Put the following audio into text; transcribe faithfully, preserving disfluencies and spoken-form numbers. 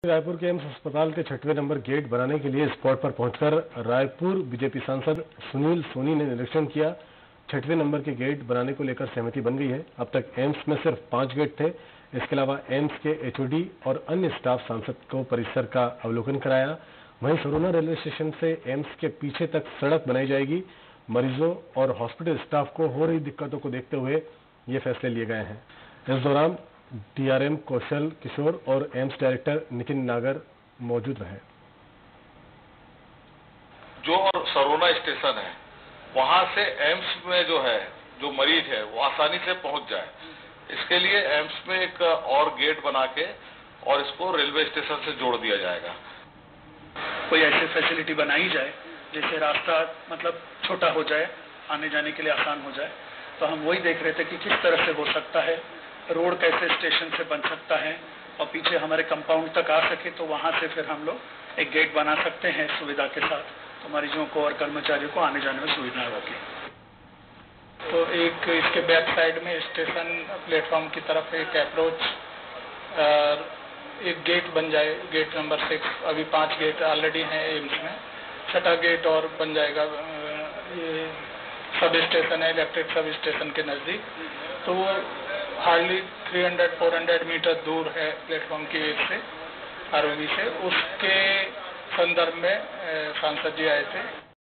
रायपुर के एम्स अस्पताल के छठवें नंबर गेट बनाने के लिए स्पॉट पर पहुंचकर रायपुर बीजेपी सांसद सुनील सोनी ने निरीक्षण किया। छठवें नंबर के गेट बनाने को लेकर सहमति बन गई है। अब तक एम्स में सिर्फ पांच गेट थे। इसके अलावा एम्स के एचओडी और अन्य स्टाफ सांसद को परिसर का अवलोकन कराया। वहीं सरोना रेलवे स्टेशन से एम्स के पीछे तक सड़क बनाई जाएगी। मरीजों और हॉस्पिटल स्टाफ को हो रही दिक्कतों को देखते हुए ये फैसले लिए गए हैं। इस दौरान डीआरएम कौशल किशोर और एम्स डायरेक्टर नितिन नागर मौजूद रहे। जो सरोना स्टेशन है वहां से एम्स में जो है जो मरीज है वो आसानी से पहुंच जाए, इसके लिए एम्स में एक और गेट बना के और इसको रेलवे स्टेशन से जोड़ दिया जाएगा। कोई ऐसी फैसिलिटी बनाई जाए जिससे रास्ता मतलब छोटा हो जाए, आने जाने के लिए आसान हो जाए। तो हम वही देख रहे थे कि किस तरह से हो सकता है, रोड कैसे स्टेशन से बन सकता है और पीछे हमारे कंपाउंड तक आ सके, तो वहां से फिर हम लोग एक गेट बना सकते हैं सुविधा के साथ, तो मरीजों को और कर्मचारियों को आने जाने में सुविधा होगी। तो एक इसके बैक साइड में स्टेशन प्लेटफॉर्म की तरफ एक अप्रोच एक गेट बन जाए, गेट नंबर सिक्स। अभी पांच गेट ऑलरेडी हैं एम्स में, छठा गेट और बन जाएगा। ये सब स्टेशन है इलेक्ट्रिक सब स्टेशन के नजदीक, तो वो हार्डली तीन सौ चार सौ मीटर दूर है प्लेटफॉर्म की एज से, आरओबी से। उसके संदर्भ में सांसद जी आए थे।